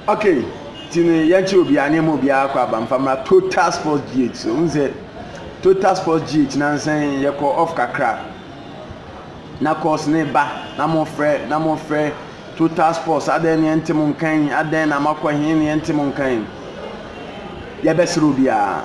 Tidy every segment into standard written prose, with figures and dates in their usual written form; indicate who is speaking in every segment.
Speaker 1: Okay, tini yanchi obi anemo obi akwa bamfamra Total Sports GH. So unze Total Sports GH nansen yeko off kakra. Na course ne ba na mo frɛ Total Sports aden ne ntemu nkan aden na makwa hin ne ntemu nkan. Ya besiro bia.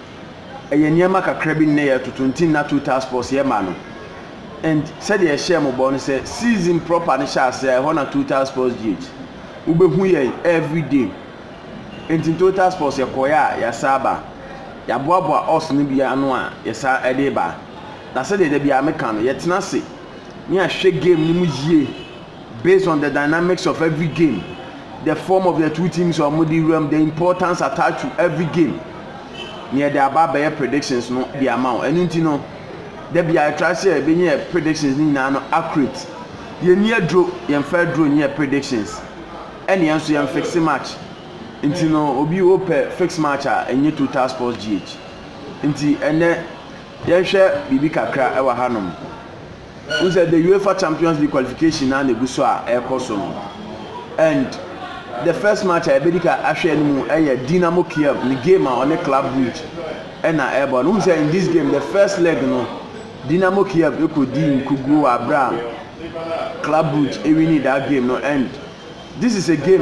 Speaker 1: Eye niema kakra bi ne ye tutuntin na Total Sports ye ma no. And said ye share mo bon say season proper ne sha say ho na Total Sports GH. Ubehu ye every day. Enti Total Sports ye koya ya saba. Ya boaboa os ne bia no a ye sa ede ba. Na said de bia meka no ye tena se. Me a share game ni mu yie based on the dynamics of every game. The form of the two teams or modi realm, the importance attached to every game. Near the above predictions no the amount. And you know, there be I try say be near predictions ni na no accurate. Ye near draw, ye fair draw near predictions. Any answer ye fix match. Inti no obi ope fix match and ye Total Sports GH. Inti ene ye share bibi kakra ewa hanom. We said the UEFA Champions League qualification and the Guswa Air Kosovo. And the first match I bedika ashenu Dynamo Kiev the game on the club bridge and airborne. We say in this game the first leg no Dynamo Kiev you could Kugu Abraham club bridge we need that game no end. This is a game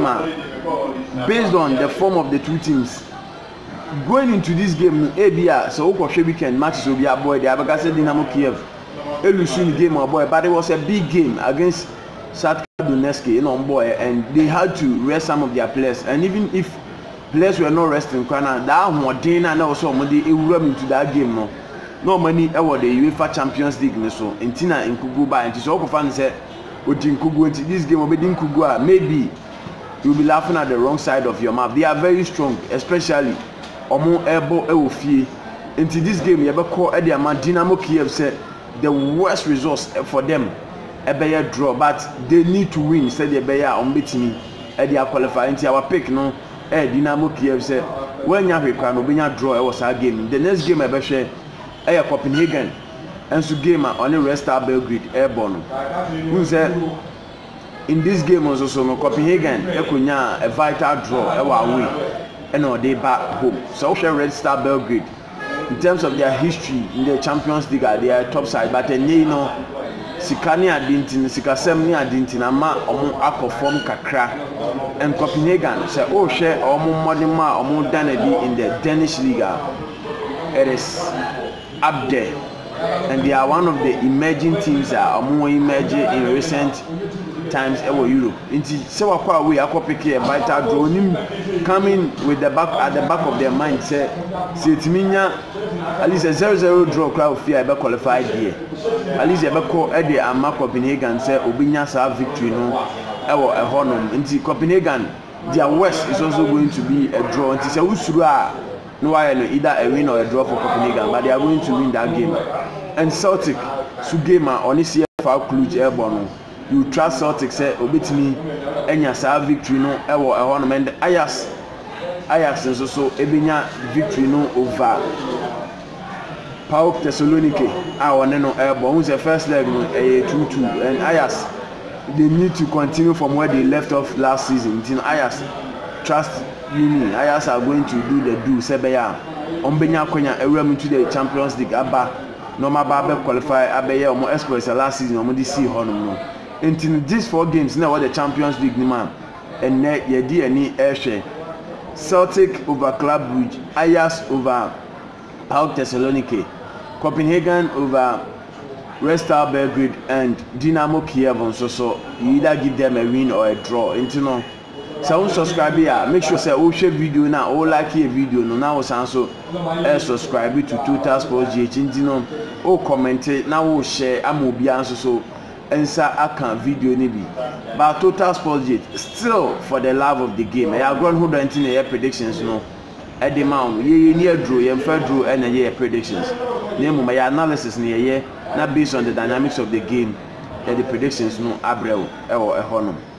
Speaker 1: based on the form of the two teams. Going into this game ABR so weekend matches will be a boy the Abagase Dynamo Kiev. Elusin game or boy, but it was a big game against Shakhtar Donetsk, boy, and they had to rest some of their players. And even if players were not resting, that one day and also money into that game. No money ever the UEFA Champions League. So Intina in Kuguba and so fans said, "Ojin Kugu into this game, obedin Kugua, maybe you'll be laughing at the wrong side of your mouth." They are very strong, especially Omo Ebo Ewofi. Into this game, you ever call Ediama Dynamo Kiev said. The worst resource for them a better draw, but they need to win. Said the better unbeaten. They are qualified into our pick. No, Dynamo Kiev said when you have a draw, it was our game. The next game I bet share Copenhagen and so game on the Red Star Belgrade airborne. Who said in this game also no Copenhagen a vital draw away and they back home. So Red Star Belgrade. In terms of their history in the Champions League, they are top side. But you know, Sikani adintin, Sikasem ni adintin, ama omo perform kakra. And Copenhagen say, oh share omo modima omo danedi in the Danish Liga. It is up there, and they are one of the emerging teams that are more emerging in recent times ever Europe. Inti se wakwa we akopeke a vital draw coming with the back at the back of their mind say timinya at least a 0-0 draw crowd fear be qualified here. At least e be call e dey ama Copenhagen say obinya sa victory no ewo e honom. Inti Copenhagen their worst is also going to be a draw. Inti say usuru a no why no either a win or a draw for Copenhagen, but they are going to win that game. And Celtic Sugema on this year for Cluj airborne. You trust Celtic say obetimi enya sa victory no ewo ehon and Ajax so ebenya victory no over PAOK Thessaloniki one no airborne. Who's the first leg no 2-2 and Ajax they need to continue from where they left off last season. Until Ajax trust me, Ajax are going to do the do sebeya ombenya kwenya ewram into the Champions League aba normal ba qualify abeye omo Express last season omo dey see honom no. In these 4 games now what the Champions League ni man and ye di any airshare Celtic over Club Brugge, Ajax over PAOK Thessaloniki, Copenhagen over Red Star Belgrade and Dynamo Kiev. So you either give them a win or a draw. Into so subscribe here. Make sure say share video now or like a video no now also subscribe to Total Sports GH. Into comment now share amobi answer so answer account video ni bi. But Total Sports GH still for the love of the game. I have grown who don't think predictions no. At the mount ye near draw ye fair draw and ye predictions. Name my analysis near ye not based on the dynamics of the game. The predictions no abrel or a honor.